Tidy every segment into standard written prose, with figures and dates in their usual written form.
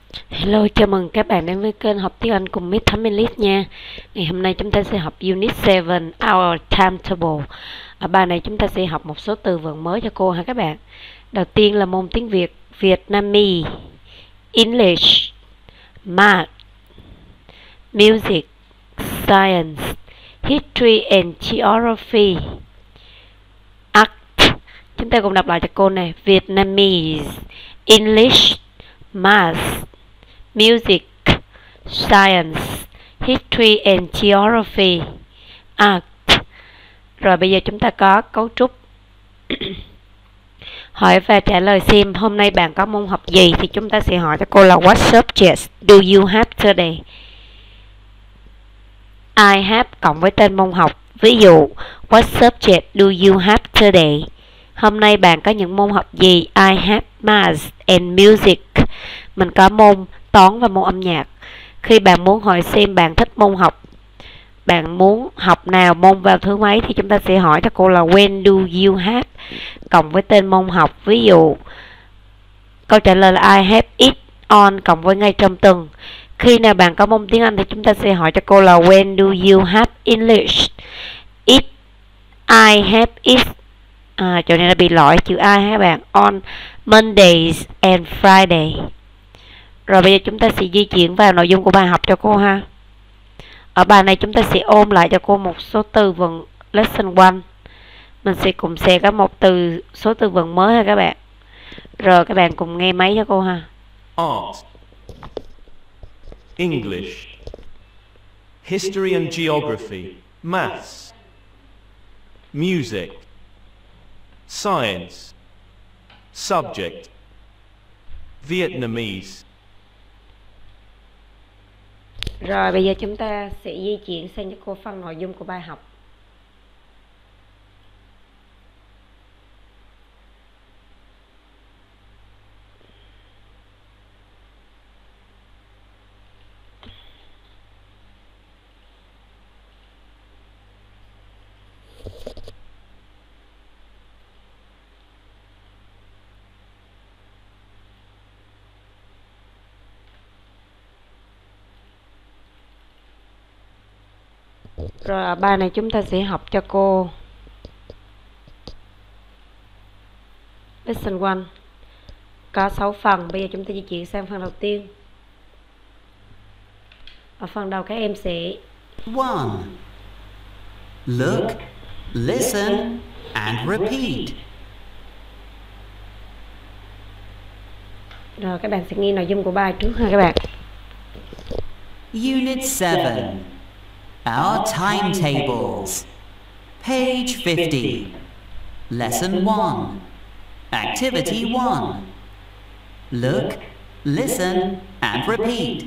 Hello, chào mừng các bạn đến với kênh học tiếng Anh cùng Miss Thắm English nha. Ngày hôm nay chúng ta sẽ học Unit 7, Our Timetable. Ở bài này chúng ta sẽ học một số từ vựng mới cho cô ha các bạn. Đầu tiên là môn tiếng Việt, Vietnamese, English, Math, Music, Science, History and Geography, Art. Chúng ta cùng đọc lại cho cô này. Vietnamese, English, Math, Music, Science, History and Geography, Art. Rồi bây giờ chúng ta có cấu trúc. Hỏi và trả lời xem hôm nay bạn có môn học gì, thì chúng ta sẽ hỏi cho cô là What subjects do you have today? I have cộng với tên môn học. Ví dụ What subject do you have today? Hôm nay bạn có những môn học gì? I have Math and Music. Mình có môn toán và môn âm nhạc. Khi bạn muốn hỏi xem bạn thích môn học, bạn muốn học nào, môn vào thứ mấy, thì chúng ta sẽ hỏi cho cô là When do you have cộng với tên môn học. Ví dụ câu trả lời là I have it on cộng với ngày trong tuần. Khi nào bạn có môn tiếng Anh thì chúng ta sẽ hỏi cho cô là When do you have English? It, I have it. Chỗ này là bị lỗi chữ I ha các bạn. On Mondays and Friday. Rồi bây giờ chúng ta sẽ di chuyển vào nội dung của bài học cho cô ha. Ở bài này chúng ta sẽ ôn lại cho cô một số từ vựng lesson 1. Mình sẽ cùng có một số từ vựng mới ha các bạn. Rồi các bạn cùng nghe máy cho cô ha. Art, English, History and Geography, Maths, Music, Science, Subject, Vietnamese. Rồi bây giờ chúng ta sẽ di chuyển sang cho cô phần nội dung của bài học. Rồi ở bài này chúng ta sẽ học cho cô Lesson 1 có 6 phần. Bây giờ chúng ta di chuyển sang phần đầu tiên. Ở phần đầu các em sẽ 1. Look, listen and repeat. Rồi các bạn sẽ nghe nội dung của bài trước ha các bạn. Unit 7. Our timetables. Page 50. Lesson 1. Activity 1. Look, listen and repeat.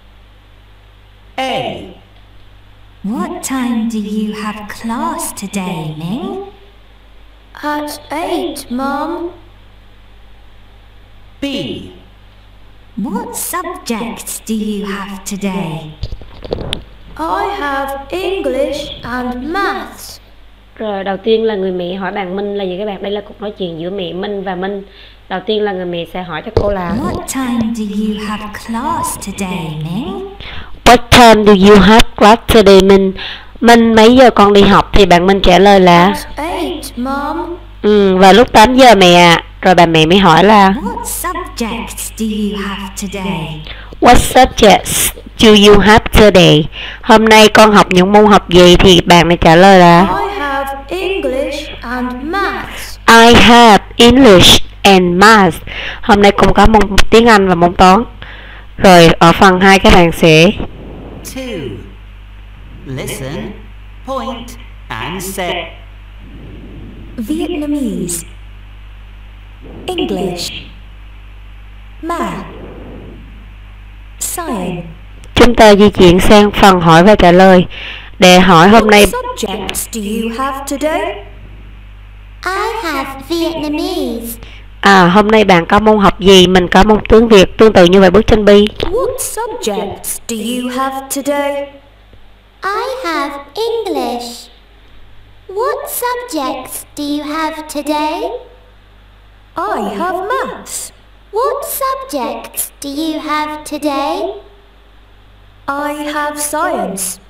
A. What time do you have class today, Ming? At 8, Mum. B. What subjects do you have today? I have English and Maths. Rồi đầu tiên là người mẹ hỏi bạn Minh là gì các bạn? Đây là cuộc nói chuyện giữa mẹ Minh và Minh. Đầu tiên là người mẹ sẽ hỏi cho cô là What time do you have class today, Ming? What time do you have class today, Minh? Minh mấy giờ con đi học? Thì bạn Minh trả lời là At 8, Mum. Vào lúc 8 giờ mẹ ạ. Rồi bà mẹ mới hỏi là What subjects do you have today? What subjects do you have today? Hôm nay con học những môn học gì? Thì bạn này trả lời là I have English and Maths. I have English and Math. Hôm nay cũng có môn tiếng Anh và môn toán. Rồi ở phần 2 các bạn sẽ 2. Listen, point and set. Vietnamese, English, Math, Science. chúng ta di chuyển sang phần hỏi và trả lời. Để hỏi hôm nay Subjects do you have today? I have Vietnamese. hôm nay bạn có môn học gì? Mình có môn tiếng Việt, tương tự như vậy bước trên bi. What subjects do you have today? I have English. What subjects do you have today? I have Maths. What subjects do you have today? I have science.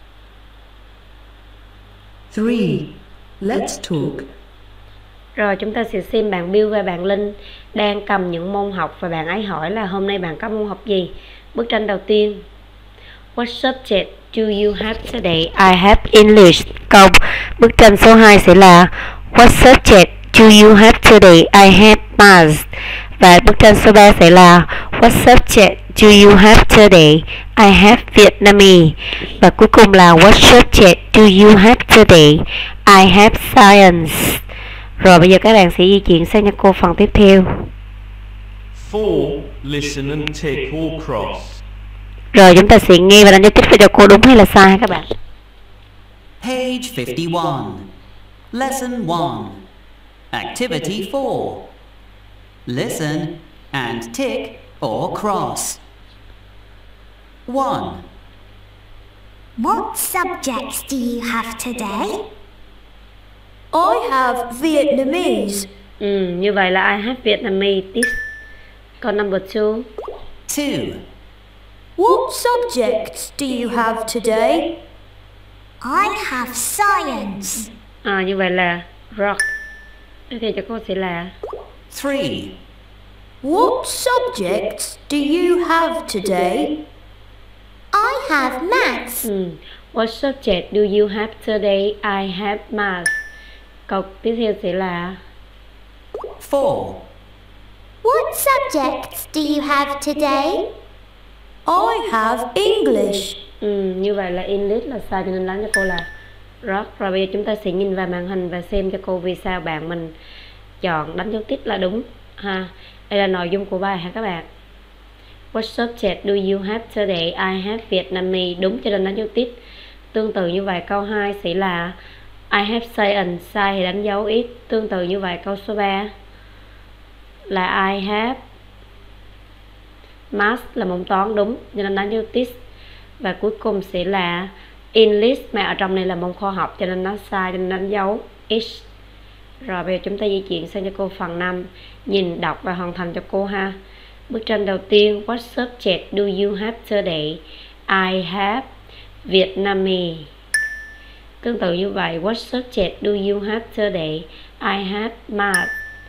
3. Let's talk. Rồi chúng ta sẽ xem bạn Bill và bạn Linh đang cầm những môn học và bạn ấy hỏi là hôm nay bạn có môn học gì. Bức tranh đầu tiên. What subject do you have today? I have English. Câu bức tranh số 2 sẽ là What subject do you have today? I have Math. Và bức tranh số 3 sẽ là What subject do you have today? I have Vietnamese. Và cuối cùng là What subject do you have today? I have Science. Rồi bây giờ các bạn sẽ di chuyển sang cho cô phần tiếp theo. 4. Listen and tick or cross. Rồi chúng ta sẽ nghe và đánh dấu tích cho cô đúng hay là sai ha các bạn. Page 51. Lesson 1. Activity 4. Listen and tick or cross. 1. What subjects do you have today? I have Vietnamese. Như vậy là I have Vietnamese. Còn number 2. 2. What subjects do you have today? I have science. Như vậy là rock. Thì cho cô sẽ là 3. What subjects do you have today? I have maths. What subject do you have today? I have Math. Câu tiếp theo sẽ là 4. What subjects do you have today? I have English. Như vậy là English là sai cho nên đánh cho cô là rock. Rồi bây giờ chúng ta sẽ nhìn vào màn hình và xem cho cô vì sao bạn mình chọn đánh dấu tích là đúng ha. Đây là nội dung của bài ha các bạn. What subject do you have today? I have Vietnamese. Đúng cho nên đánh dấu tích. Tương tự như vậy câu 2 sẽ là I have science. Sai thì đánh dấu x. Tương tự như vậy câu số 3 là I have Math là môn toán đúng cho nên đánh dấu tích. Và cuối cùng sẽ là English mà ở trong này là môn khoa học cho nên nó sai cho nên đánh dấu x. Rồi bây giờ chúng ta di chuyển sang cho cô phần 5. Nhìn, đọc và hoàn thành cho cô ha. Bức tranh đầu tiên. What subject do you have today? I have Vietnamese. Tương tự như vậy. What subject do you have today? I have Math.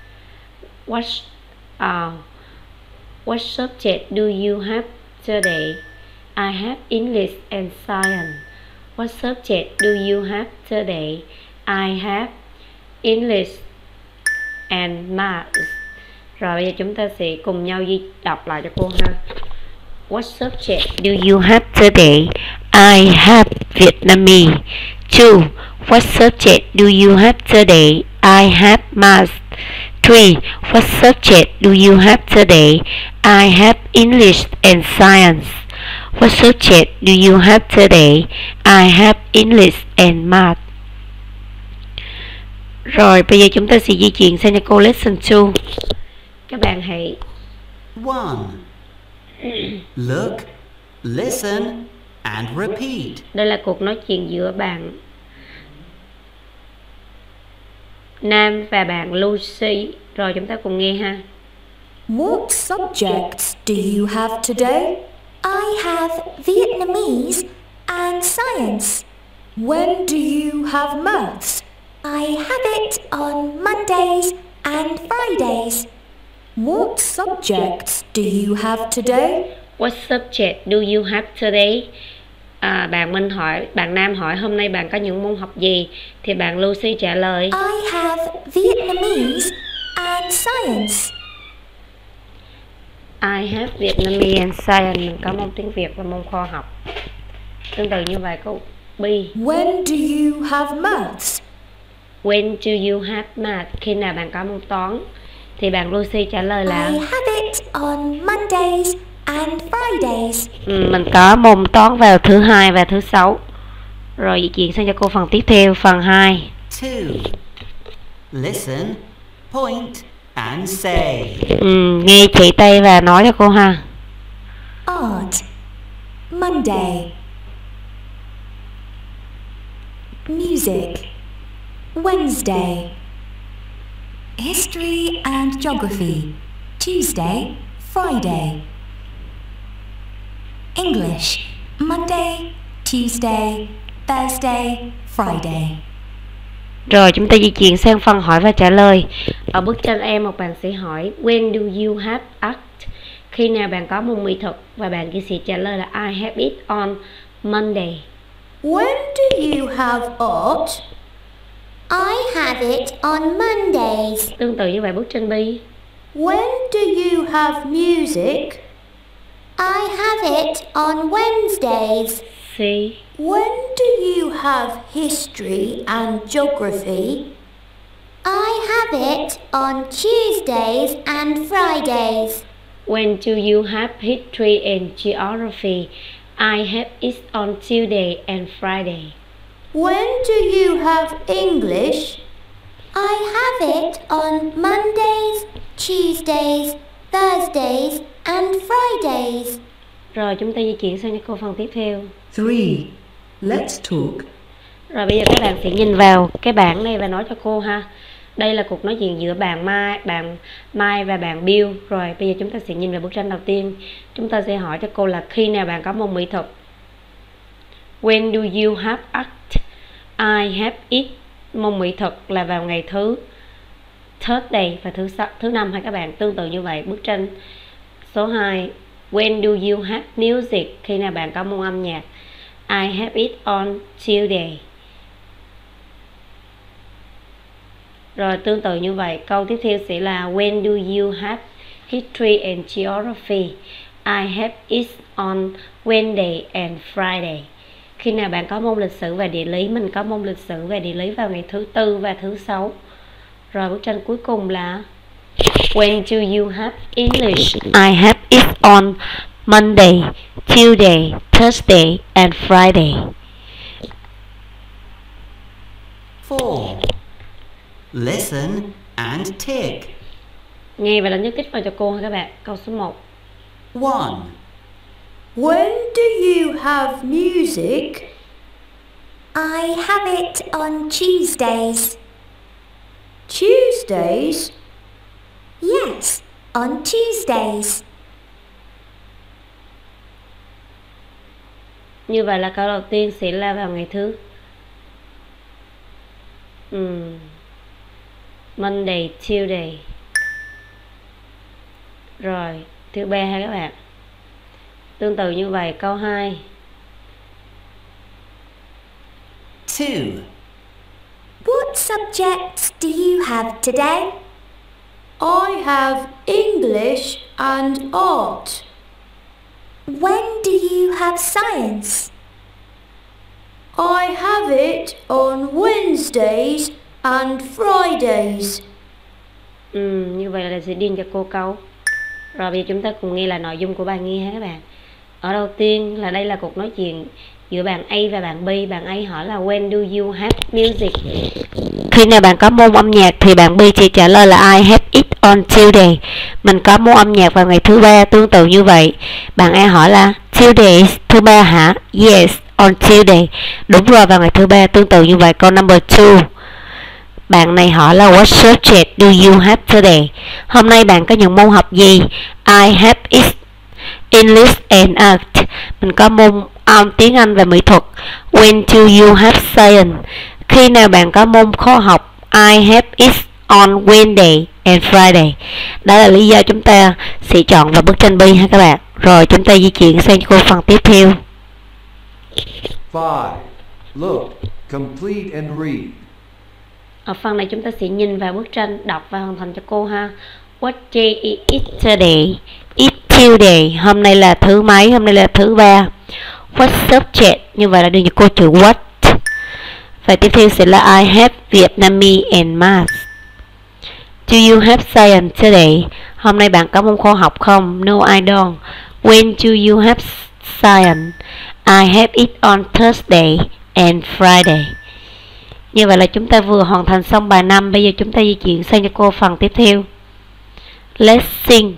What subject do you have today? I have English and Science. What subject do you have today? I have English and Math. Rồi bây giờ chúng ta sẽ cùng nhau đọc lại cho cô ha. What subject do you have today? I have Vietnamese. 2. What subject do you have today? I have Math. 3. What subject do you have today? I have English and Science. What subject do you have today? I have English and Math. Rồi bây giờ chúng ta sẽ di chuyển sang cho cô lesson 2. Các bạn hãy 1. Look, listen and repeat. Đây là cuộc nói chuyện giữa bạn Nam và bạn Lucy. Rồi chúng ta cùng nghe ha. What subjects do you have today? I have Vietnamese and science. When do you have maths? I have it on Mondays and Fridays. What subjects do you have today? What subject do you have today? Bạn Nam hỏi hôm nay bạn có những môn học gì? Thì bạn Lucy trả lời I have Vietnamese and science. I have Vietnamese and Science. Mình có môn tiếng Việt và môn khoa học. Tương tự như vậy câu B. When do you have maths? When do you have math? Khi nào bạn có môn toán? Thì bạn Lucy trả lời là I have it on Mondays and Fridays. Mình có môn toán vào thứ Hai và thứ Sáu. Rồi di chuyển sang cho cô phần tiếp theo, phần 2. 2. Listen, point and say. Nghe chỉ tay và nói cho cô ha. Art. Monday. Music. Wednesday. History and geography. Tuesday, Friday. English, Monday, Tuesday, Thursday, Friday. Rồi chúng ta di chuyển sang phần hỏi và trả lời. Ở bức tranh em một bạn sẽ hỏi When do you have art? Khi nào bạn có môn mỹ thuật? Và bạn kia sẽ trả lời là I have it on Monday. When do you have art? I have it on Mondays. Tương tự như vậy bức tranh B. When do you have music? I have it on Wednesdays. C. When do you have history and geography? I have it on Tuesdays and Fridays. When do you have history and geography? I have it on Tuesday and Friday. When do you have English? I have it on Mondays, Tuesdays, Thursdays and Fridays. Rồi chúng ta di chuyển sang những câu phần tiếp theo. 3. Let's talk. Rồi bây giờ các bạn sẽ nhìn vào cái bảng này và nói cho cô ha. Đây là cuộc nói chuyện giữa bạn Mai và bạn Bill. Rồi bây giờ chúng ta sẽ nhìn vào bức tranh đầu tiên. Chúng ta sẽ hỏi cho cô là khi nào bạn có môn mỹ thuật. When do you have art? I have it. Môn mỹ thuật là vào ngày thứ Thursday và thứ năm hay các bạn. Tương tự như vậy. Bức tranh số 2. When do you have music? Khi nào bạn có môn âm nhạc. I have it on Tuesday. Rồi tương tự như vậy, câu tiếp theo sẽ là When do you have history and geography? I have it on Wednesday and Friday. Khi nào bạn có môn lịch sử và địa lý, mình có môn lịch sử và địa lý vào ngày thứ Tư và thứ Sáu. Rồi bức tranh cuối cùng là When do you have English? I have it on Monday, Tuesday, Thursday and Friday. 4. Listen and tick. Nghe và đánh dấu tích vào cho cô ha các bạn. Câu số 1. 1. When do you have music? I have it on Tuesdays. Tuesdays? Yes, on Tuesdays. Như vậy là câu đầu tiên sẽ là vào ngày thứ Monday, Tuesday. Rồi, thứ ba ha các bạn. Tương tự như vậy, câu 2. 2. What subjects do you have today? I have English and art. When do you have science? I have it on Wednesdays and Fridays. Như vậy là sẽ điền cho cô câu. Rồi bây giờ chúng ta cùng nghe là nội dung của bài nghe ha các bạn. Ở đầu tiên là đây là cuộc nói chuyện giữa bạn A và bạn B. Bạn A hỏi là When do you have music? Khi nào bạn có môn âm nhạc thì bạn B chỉ trả lời là I have it on Tuesday. Mình có môn âm nhạc vào ngày thứ ba. Tương tự như vậy, bạn A hỏi là Tuesday, thứ ba hả? Yes, on Tuesday. Đúng rồi, vào ngày thứ ba. Tương tự như vậy, câu number 2. Bạn này hỏi là What subject do you have today? Hôm nay bạn có những môn học gì? I have it English and art. Mình có môn tiếng Anh và mỹ thuật. When do you have science? Khi nào bạn có môn khoa học? I have it on Wednesday and Friday. Đó là lý do chúng ta sẽ chọn vào bức tranh B ha các bạn. Rồi chúng ta di chuyển sang cô phần tiếp theo. 5. Look, complete and read. Ở phần này chúng ta sẽ nhìn vào bức tranh, đọc và hoàn thành cho cô ha. What day is it today? It's Tuesday. Hôm nay là thứ mấy? Hôm nay là thứ ba. What subject? Như vậy là đưa cho cô chữ what. Và tiếp theo sẽ là I have Vietnamese and Math. Do you have science today? Hôm nay bạn có môn khoa học không? No, I don't. When do you have science? I have it on Thursday and Friday. Như vậy là chúng ta vừa hoàn thành xong bài 5. Bây giờ chúng ta di chuyển sang cho cô phần tiếp theo. Let's sing.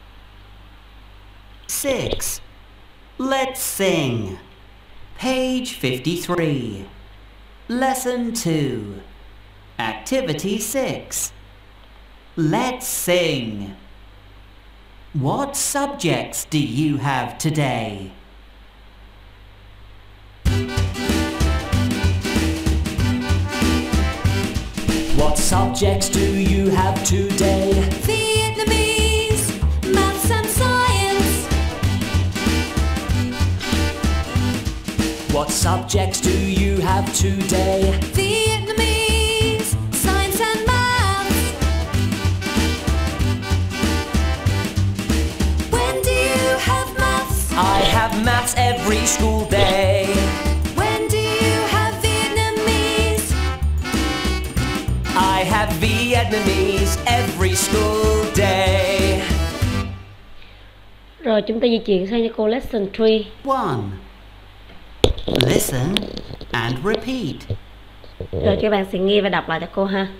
6. Let's sing. Page 53. Lesson 2. Activity 6. Let's sing. What subjects do you have today? What subjects do you have today? Vietnamese, maths and science. What subjects do you have today? Vietnamese, science and maths. When do you have maths? I have maths every school day. When do you have Vietnamese? I have Vietnamese every school day. Rồi chúng ta di chuyển sang cho cô lesson 3. 1. Listen and repeat. Rồi các bạn sẽ nghe và đọc lại cho cô ha.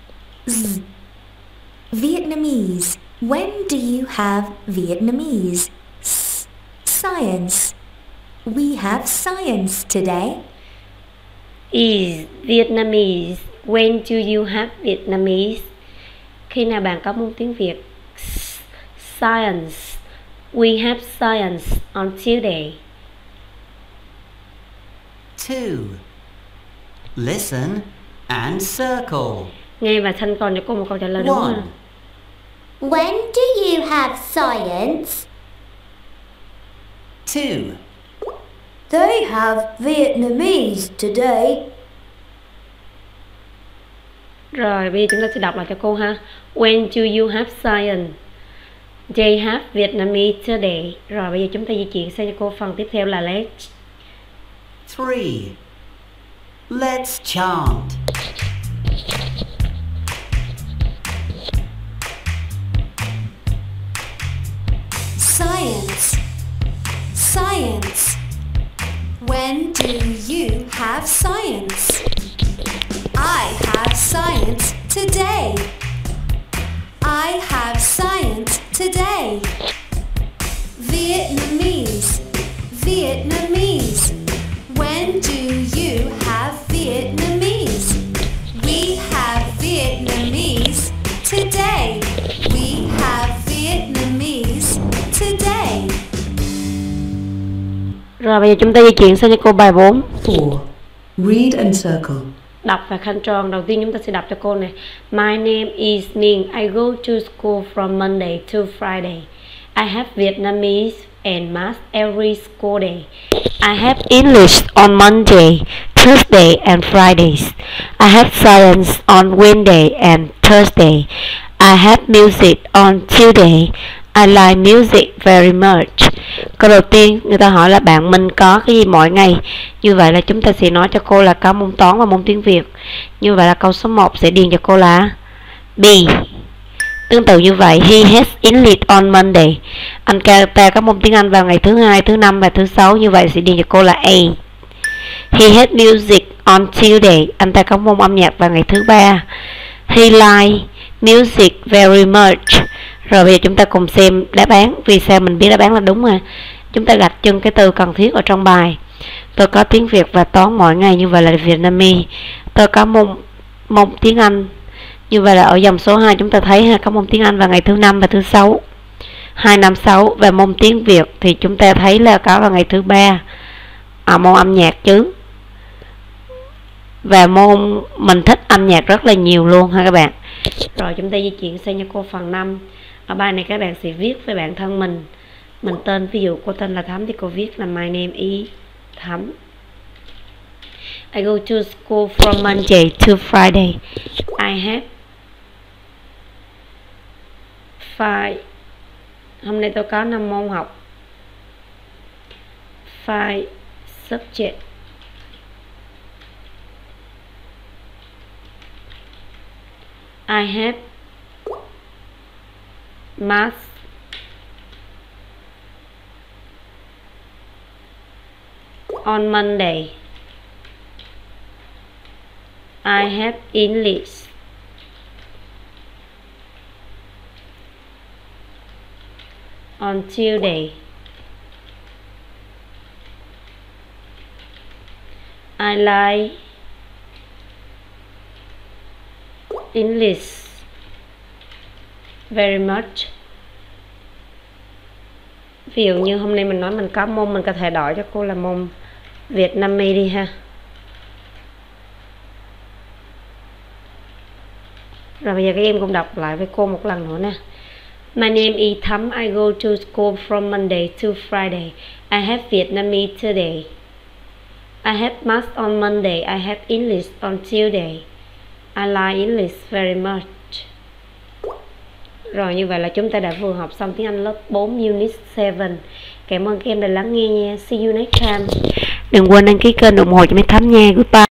Vietnamese. When do you have Vietnamese? Science. We have science today. Is Vietnamese. When do you have Vietnamese? Khi nào bạn có môn tiếng Việt? Science. We have science on Tuesday. 2. Listen and circle. Nghe và thanh còn cho cô một câu trả lời đúng 1. không? When do you have science? 2. They have Vietnamese today. Rồi bây giờ chúng ta sẽ đọc lại cho cô ha. When do you have science? They have Vietnamese today. Rồi bây giờ chúng ta di chuyển sang cho cô phần tiếp theo là let's. 3. Let's chant. Science. Science. When do you have science? I have science today. I have science today. Vietnamese. Vietnamese. When do you have Vietnamese? We have Vietnamese today. We have Vietnamese today. Rồi bây giờ chúng ta di chuyển sang cho cô bài 4. 4. Read and circle. Đọc và khăn tròn. Đầu tiên chúng ta sẽ đọc cho cô này. My name is Minh. I go to school from Monday to Friday. I have Vietnamese and math every school day. I have English on Monday, Thursday and Fridays. I have science on Wednesday and Thursday. I have music on Tuesday. I like music very much. Câu đầu tiên người ta hỏi là bạn Minh có cái gì mỗi ngày. Như vậy là chúng ta sẽ nói cho cô là có môn toán và môn tiếng Việt. Như vậy là câu số 1 sẽ điền cho cô là B. Tương tự như vậy, he has English on Monday. Anh ta có môn tiếng Anh vào ngày thứ Hai, thứ Năm và thứ Sáu. Như vậy sẽ điền cho cô là A. He has music on Tuesday. Anh ta có môn âm nhạc vào ngày thứ Ba. He like music very much. Rồi bây giờ chúng ta cùng xem đáp án. Vì sao mình biết đáp án là đúng mà. Chúng ta gạch chân cái từ cần thiết ở trong bài. Tôi có tiếng Việt và toán mỗi ngày. Như vậy là Vietnamese. Tôi có môn tiếng Anh. Như vậy là ở dòng số 2 chúng ta thấy có môn tiếng Anh vào ngày thứ Năm và thứ Sáu. 2, 5, 6. Và môn tiếng Việt thì chúng ta thấy là có vào ngày thứ Ba. Môn âm nhạc chứ. Và môn mình thích âm nhạc rất là nhiều luôn ha các bạn. Rồi chúng ta di chuyển sang cho cô phần 5. Ở bài này các bạn sẽ viết về bản thân mình. Mình tên, ví dụ cô tên là Thắm thì cô viết là my name is Thắm. I go to school from Monday to Friday. I have 5. Hôm nay tôi có 5 môn học. 5 subject. I have math on Monday. I have English on Tuesday. I like English very much Ví dụ như hôm nay mình nói mình có môn, mình có thể đổi cho cô là môn Vietnamese đi ha. Rồi bây giờ các em cũng đọc lại với cô một lần nữa nè. My name is Thắm. I go to school from Monday to Friday. I have Vietnamese today. I have math on Monday. I have English on Tuesday. I like English very much. Rồi như vậy là chúng ta đã vừa học xong tiếng Anh lớp 4 Unit 7. Cảm ơn các em đã lắng nghe nha. See you next time. Đừng quên đăng ký kênh ủng hộ cho Miss Thắm nha. Goodbye.